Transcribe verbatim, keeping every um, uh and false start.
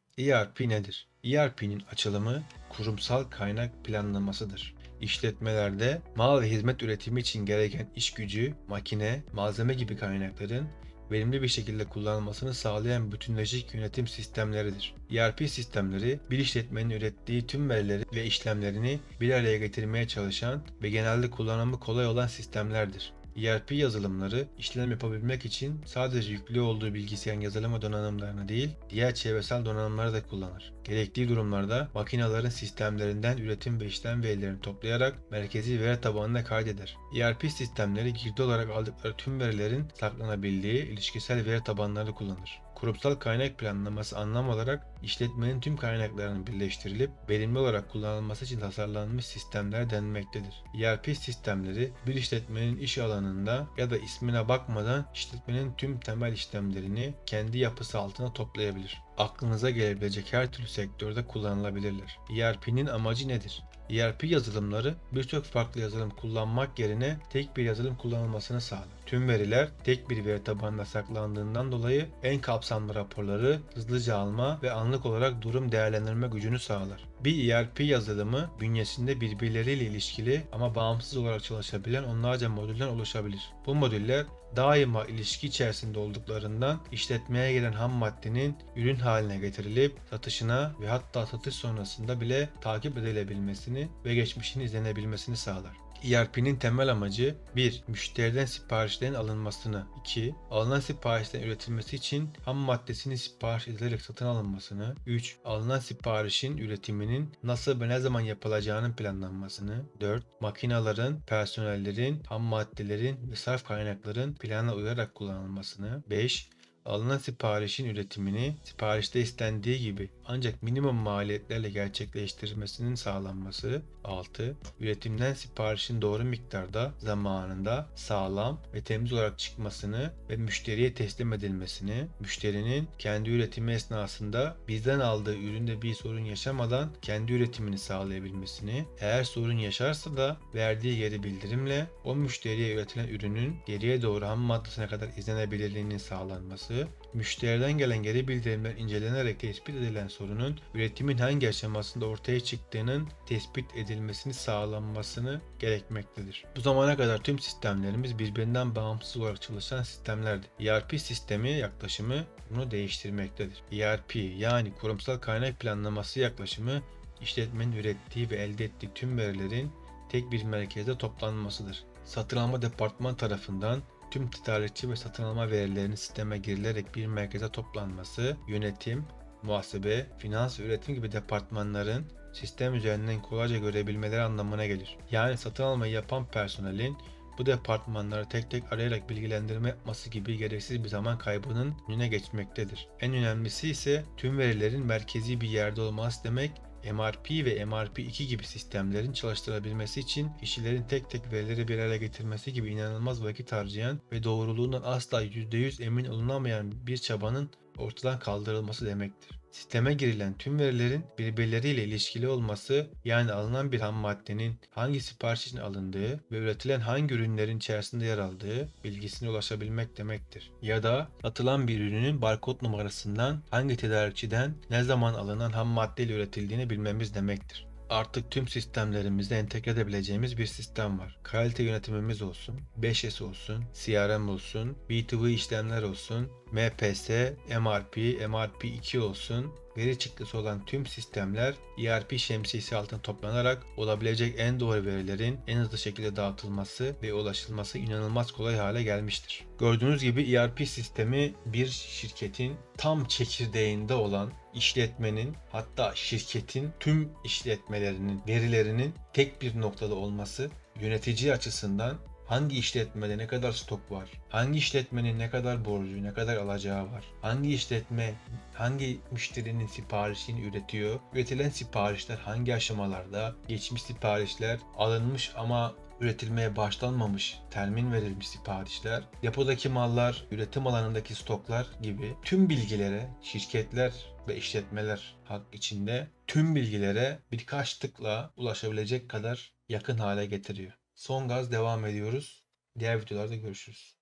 E R P nedir? E R P'nin açılımı kurumsal kaynak planlamasıdır. İşletmelerde mal ve hizmet üretimi için gereken iş gücü, makine, malzeme gibi kaynakların verimli bir şekilde kullanılmasını sağlayan bütünleşik yönetim sistemleridir. E R P sistemleri bir işletmenin ürettiği tüm verileri ve işlemlerini bir araya getirmeye çalışan ve genelde kullanımı kolay olan sistemlerdir. E R P yazılımları işlem yapabilmek için sadece yüklü olduğu bilgisayarın yazılım donanımlarını değil, diğer çevresel donanımları da kullanır. Gerektiği durumlarda makinelerin sistemlerinden üretim ve işlem verilerini toplayarak merkezi veri tabanına kaydeder. E R P sistemleri girdi olarak aldıkları tüm verilerin saklanabildiği ilişkisel veri tabanları kullanır. Kurumsal kaynak planlaması anlam olarak işletmenin tüm kaynaklarının birleştirilip verimli olarak kullanılması için tasarlanmış sistemler denmektedir. E R P sistemleri bir işletmenin iş alanında ya da ismine bakmadan işletmenin tüm temel işlemlerini kendi yapısı altına toplayabilir. Aklınıza gelebilecek her türlü sektörde kullanılabilirler. E R P'nin amacı nedir? E R P yazılımları birçok farklı yazılım kullanmak yerine tek bir yazılım kullanılmasını sağlar. Tüm veriler tek bir veri tabanında saklandığından dolayı en kapsamlı raporları hızlıca alma ve anlık olarak durum değerlendirme gücünü sağlar. Bir E R P yazılımı bünyesinde birbirleriyle ilişkili ama bağımsız olarak çalışabilen onlarca modülden oluşabilir. Bu modüller daima ilişki içerisinde olduklarından işletmeye gelen ham maddenin ürün haline getirilip satışına ve hatta satış sonrasında bile takip edilebilmesini ve geçmişini izlenebilmesini sağlar. E R P'nin temel amacı bir Müşteriden siparişlerin alınmasını, iki Alınan siparişlerin üretilmesi için ham maddesini sipariş edilerek satın alınmasını, üç Alınan siparişin üretiminin nasıl ve ne zaman yapılacağının planlanmasını, dört Makinelerin, personellerin, ham maddelerin ve sarf kaynakların plana uyarak kullanılmasını, beş Alınan siparişin üretimini siparişte istendiği gibi ancak minimum maliyetlerle gerçekleştirilmesinin sağlanması, altı Üretimden siparişin doğru miktarda, zamanında, sağlam ve temiz olarak çıkmasını ve müşteriye teslim edilmesini, müşterinin kendi üretimi esnasında bizden aldığı üründe bir sorun yaşamadan kendi üretimini sağlayabilmesini, eğer sorun yaşarsa da verdiği geri bildirimle o müşteriye üretilen ürünün geriye doğru ham maddesine kadar izlenebilirliğinin sağlanması, müşteriden gelen geri bildirimler incelenerek tespit edilen sorunun üretimin hangi aşamasında ortaya çıktığının tespit edilmesini sağlanmasını gerekmektedir. Bu zamana kadar tüm sistemlerimiz birbirinden bağımsız olarak çalışan sistemlerdi. E R P sistemi yaklaşımı bunu değiştirmektedir. E R P yani kurumsal kaynak planlaması yaklaşımı işletmenin ürettiği ve elde ettiği tüm verilerin tek bir merkezde toplanmasıdır. Satın alma departmanı tarafından tüm tedarikçi ve satın alma verilerinin sisteme girilerek bir merkeze toplanması, yönetim, muhasebe, finans ve üretim gibi departmanların sistem üzerinden kolayca görebilmeleri anlamına gelir. Yani satın almayı yapan personelin bu departmanları tek tek arayarak bilgilendirme yapması gibi gereksiz bir zaman kaybının önüne geçmektedir. En önemlisi ise tüm verilerin merkezi bir yerde olması demek, M R P ve M R P iki gibi sistemlerin çalıştırabilmesi için kişilerin tek tek verileri bir araya getirmesi gibi inanılmaz vakit harcayan ve doğruluğundan asla yüzde yüz emin olunamayan bir çabanın ortadan kaldırılması demektir. Sisteme girilen tüm verilerin birbirleriyle ilişkili olması, yani alınan bir ham maddenin hangi sipariş için alındığı ve üretilen hangi ürünlerin içerisinde yer aldığı bilgisine ulaşabilmek demektir. Ya da satılan bir ürünün barkod numarasından hangi tedarikçiden ne zaman alınan ham maddeyle üretildiğini bilmemiz demektir. Artık tüm sistemlerimizde entegre edebileceğimiz bir sistem var. Kalite yönetimimiz olsun, beş S olsun, C R M olsun, B iki B işlemler olsun, M P S, M R P, M R P iki olsun, veri çıktısı olan tüm sistemler E R P şemsiyesi altına toplanarak olabilecek en doğru verilerin en hızlı şekilde dağıtılması ve ulaşılması inanılmaz kolay hale gelmiştir. Gördüğünüz gibi E R P sistemi bir şirketin tam çekirdeğinde olan işletmenin, hatta şirketin tüm işletmelerinin verilerinin tek bir noktada olması yönetici açısından hangi işletmede ne kadar stok var, hangi işletmenin ne kadar borcu, ne kadar alacağı var, hangi işletme hangi müşterinin siparişini üretiyor, üretilen siparişler hangi aşamalarda, geçmiş siparişler, alınmış ama üretilmeye başlanmamış, termin verilmiş siparişler, depodaki mallar, üretim alanındaki stoklar gibi tüm bilgilere şirketler ve işletmeler hak içinde tüm bilgilere birkaç tıkla ulaşabilecek kadar yakın hale getiriyor. Son gaz devam ediyoruz. Diğer videolarda görüşürüz.